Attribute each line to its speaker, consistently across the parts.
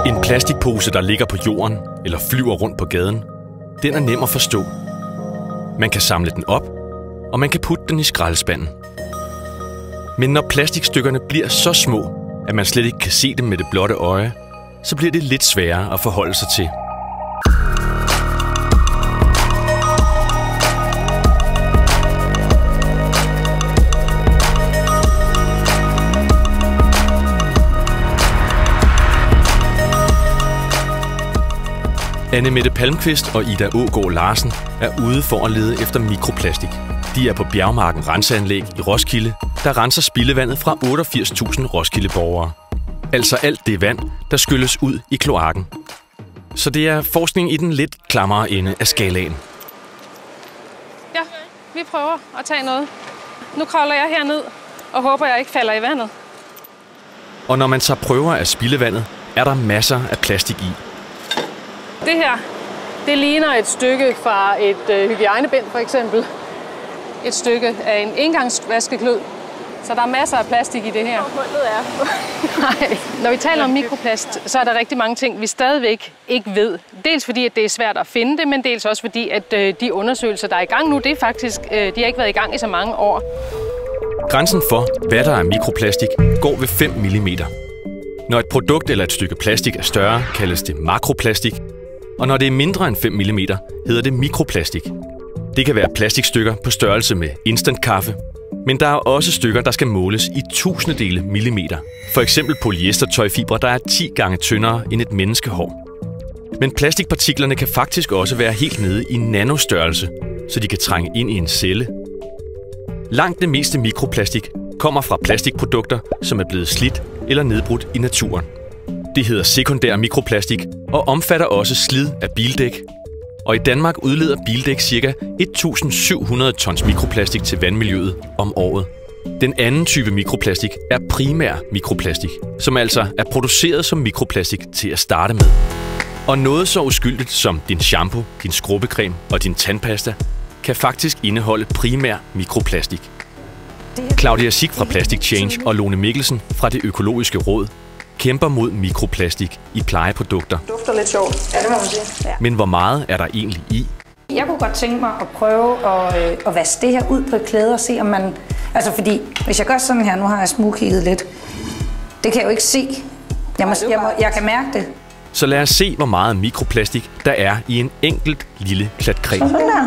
Speaker 1: En plastikpose, der ligger på jorden eller flyver rundt på gaden, den er nem at forstå. Man kan samle den op, og man kan putte den i skraldespanden. Men når plastikstykkerne bliver så små, at man slet ikke kan se dem med det blotte øje, så bliver det lidt sværere at forholde sig til. Anne-Mette Palmqvist og Ida Aagaard Larsen er ude for at lede efter mikroplastik. De er på Bjergmarken Renseanlæg i Roskilde, der renser spildevandet fra 88.000 Roskilde-borgere. Altså alt det vand, der skylles ud i kloakken. Så det er forskning i den lidt klammere ende af skalaen.
Speaker 2: Ja, vi prøver at tage noget. Nu kravler jeg herned og håber, jeg ikke falder i vandet.
Speaker 1: Og når man tager prøver af spildevandet, er der masser af plastik i.
Speaker 2: Det her, det ligner et stykke fra et hygiejnebind for eksempel. Et stykke af en engangsvaskeklud. Så der er masser af plastik i det her. Nej. Når vi taler om mikroplast, så er der rigtig mange ting, vi stadigvæk ikke ved. Dels fordi, at det er svært at finde det, men dels også fordi, at de undersøgelser, der er i gang nu, det er faktisk, de har ikke været i gang i så mange år.
Speaker 1: Grænsen for, hvad der er mikroplastik, går ved 5 mm. Når et produkt eller et stykke plastik er større, kaldes det makroplastik. Og når det er mindre end 5 mm, hedder det mikroplastik. Det kan være plastikstykker på størrelse med instantkaffe, men der er også stykker, der skal måles i tusindedele millimeter. For eksempel polyestertøjfibre, der er 10 gange tyndere end et menneskehår. Men plastikpartiklerne kan faktisk også være helt nede i nanostørrelse, så de kan trænge ind i en celle. Langt det meste mikroplastik kommer fra plastikprodukter, som er blevet slidt eller nedbrudt i naturen. Det hedder sekundær mikroplastik og omfatter også slid af bildæk. Og i Danmark udleder bildæk ca. 1.700 tons mikroplastik til vandmiljøet om året. Den anden type mikroplastik er primær mikroplastik, som altså er produceret som mikroplastik til at starte med. Og noget så uskyldigt som din shampoo, din skrubbecreme og din tandpasta kan faktisk indeholde primær mikroplastik. Claudia Sick fra Plastic Change og Lone Mikkelsen fra Det Økologiske Råd kæmper mod mikroplastik i plejeprodukter.
Speaker 3: Det dufter lidt sjovt. Ja, det må man sige. Ja.
Speaker 1: Men hvor meget er der egentlig i?
Speaker 3: Jeg kunne godt tænke mig at prøve at vaske det her ud på et klæde og se, om man... Altså fordi, hvis jeg gør sådan her, nu har jeg smugkigget lidt, det kan jeg jo ikke se. Jeg kan mærke det.
Speaker 1: Så lad os se, hvor meget mikroplastik der er i en enkelt lille klat creme.
Speaker 3: Sådan der.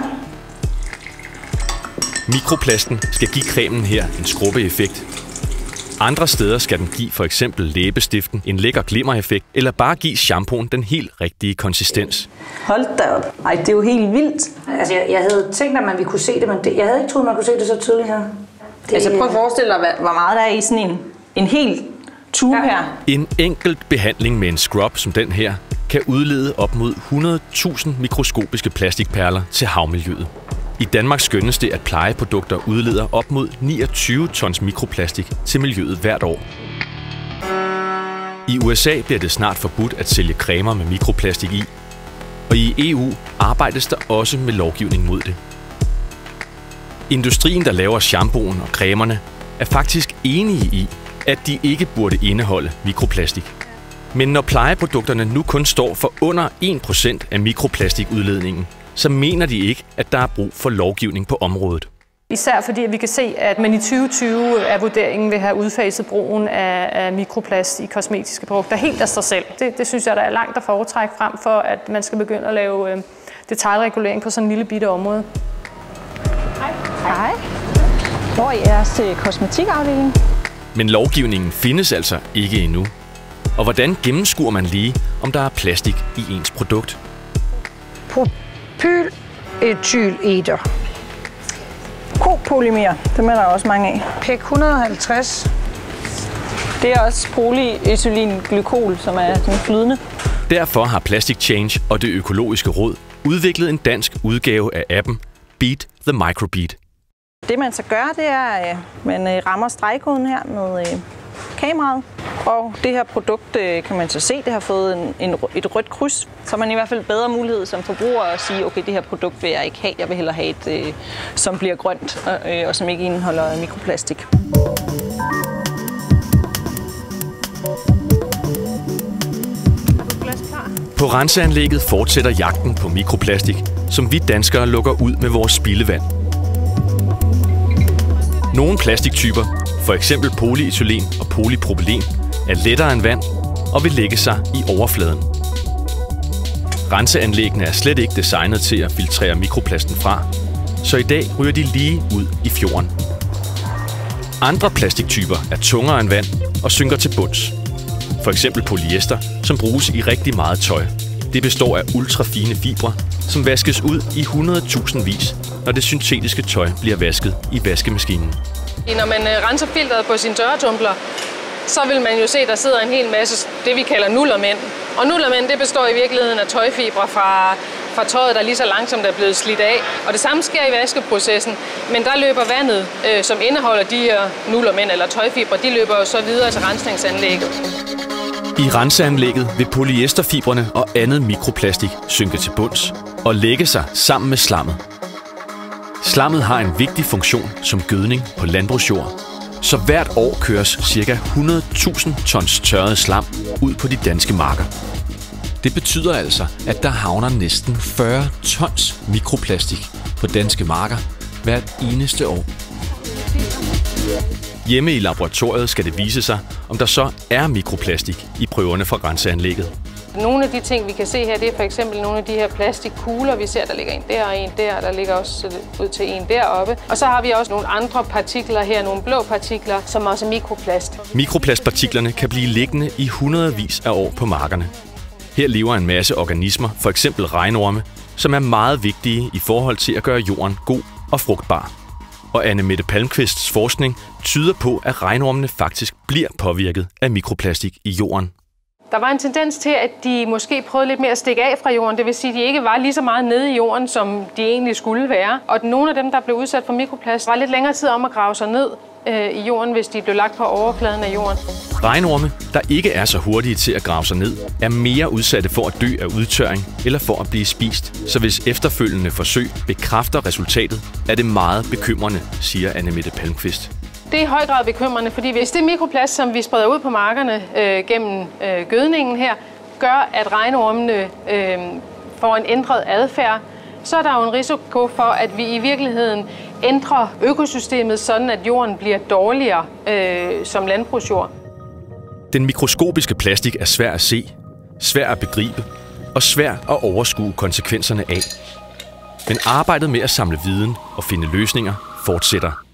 Speaker 1: Mikroplasten skal give cremen her en skrubbeeffekt. Andre steder skal den give for eksempel læbestiften en lækker glimmereffekt, eller bare give shampooen den helt rigtige konsistens.
Speaker 4: Hold da op. Ej, det er jo helt vildt.
Speaker 3: Altså, jeg havde tænkt, at man ville kunne se det, men jeg havde ikke troet, man kunne se det så tydeligt her.
Speaker 4: Altså, prøv at forestille dig, hvor meget der er i sådan en hel tube her.
Speaker 1: En enkelt behandling med en scrub som den her, kan udlede op mod 100.000 mikroskopiske plastikperler til havmiljøet. I Danmark skønnes det, at plejeprodukter udleder op mod 29 tons mikroplastik til miljøet hvert år. I USA bliver det snart forbudt at sælge cremer med mikroplastik i, og i EU arbejdes der også med lovgivning mod det. Industrien, der laver shampooen og cremerne, er faktisk enige i, at de ikke burde indeholde mikroplastik. Men når plejeprodukterne nu kun står for under 1% af mikroplastikudledningen, så mener de ikke, at der er brug for lovgivning på området.
Speaker 2: Især fordi vi kan se, at man i 2020 er vurderingen vil have udfaset brugen af mikroplast i kosmetiske produkter helt af sig selv. Det synes jeg, der er langt at foretrække frem for, at man skal begynde at lave detailregulering på sådan en lille bitte område.
Speaker 4: Hej. Hej. Hvor er jeres kosmetikafdeling?
Speaker 1: Men lovgivningen findes altså ikke endnu. Og hvordan gennemskuer man lige, om der er plastik i ens produkt?
Speaker 3: Propyletylether.
Speaker 4: Copolymer, dem er der også mange af.
Speaker 3: PEC 150.
Speaker 4: Det er også polyetylenglykol, som er den flydende.
Speaker 1: Derfor har Plastic Change og Det Økologiske Råd udviklet en dansk udgave af appen Beat the Microbead.
Speaker 4: Det man så gør, det er, at man rammer stregkoden her med kameraet. Og det her produkt, kan man så se, det har fået et rødt kryds. Så har man i hvert fald bedre mulighed som forbruger at sige, okay, det her produkt vil jeg ikke have. Jeg vil hellere have et, som bliver grønt og som ikke indeholder mikroplastik.
Speaker 1: På renseanlægget fortsætter jagten på mikroplastik, som vi danskere lukker ud med vores spildevand. Nogle plastiktyper, f.eks. polyetylen og polypropylen, er lettere end vand og vil lægge sig i overfladen. Renseanlæggene er slet ikke designet til at filtrere mikroplasten fra, så i dag ryger de lige ud i fjorden. Andre plastiktyper er tungere end vand og synker til bunds. For eksempel polyester, som bruges i rigtig meget tøj. Det består af ultrafine fibre, som vaskes ud i 100.000 vis, når det syntetiske tøj bliver vasket i vaskemaskinen.
Speaker 2: Når man renser filteret på sine tørretumbler, så vil man jo se, at der sidder en hel masse, det vi kalder nullermænd. Og nullermænd, det består i virkeligheden af tøjfibre fra tøjet, der lige så langsomt er blevet slidt af. Og det samme sker i vaskeprocessen, men der løber vandet, som indeholder de her nullermænd eller tøjfibre, de løber så videre til rensningsanlægget.
Speaker 1: I renseanlægget vil polyesterfibrene og andet mikroplastik synke til bunds og lægge sig sammen med slammet. Slammet har en vigtig funktion som gødning på landbrugsjord, så hvert år køres ca. 100.000 tons tørret slam ud på de danske marker. Det betyder altså, at der havner næsten 40 tons mikroplastik på danske marker hvert eneste år. Hjemme i laboratoriet skal det vise sig, om der så er mikroplastik i prøverne fra renseanlægget.
Speaker 2: Nogle af de ting, vi kan se her, det er for eksempel nogle af de her plastikkugler. Vi ser, der ligger en der og en der, og der ligger også ud til en deroppe. Og så har vi også nogle andre partikler her, nogle blå partikler, som også er mikroplast.
Speaker 1: Mikroplastpartiklerne kan blive liggende i hundredvis af år på markerne. Her lever en masse organismer, for eksempel regnorme, som er meget vigtige i forhold til at gøre jorden god og frugtbar. Og Anne-Mette Palmqvists forskning tyder på, at regnormene faktisk bliver påvirket af mikroplastik i jorden.
Speaker 2: Der var en tendens til, at de måske prøvede lidt mere at stikke af fra jorden. Det vil sige, at de ikke var lige så meget nede i jorden, som de egentlig skulle være. Og nogle af dem, der blev udsat for mikroplast, var lidt længere tid om at grave sig ned i jorden, hvis de blev lagt på overfladen af jorden.
Speaker 1: Regnorme, der ikke er så hurtige til at grave sig ned, er mere udsatte for at dø af udtørring eller for at blive spist. Så hvis efterfølgende forsøg bekræfter resultatet, er det meget bekymrende, siger Anne-Mette Palmqvist.
Speaker 2: Det er i høj grad bekymrende, fordi hvis det mikroplast, som vi spreder ud på markerne gennem gødningen her, gør, at regnormene får en ændret adfærd, så er der jo en risiko for, at vi i virkeligheden ændrer økosystemet, sådan at jorden bliver dårligere som landbrugsjord.
Speaker 1: Den mikroskopiske plastik er svær at se, svær at begribe og svær at overskue konsekvenserne af. Men arbejdet med at samle viden og finde løsninger fortsætter.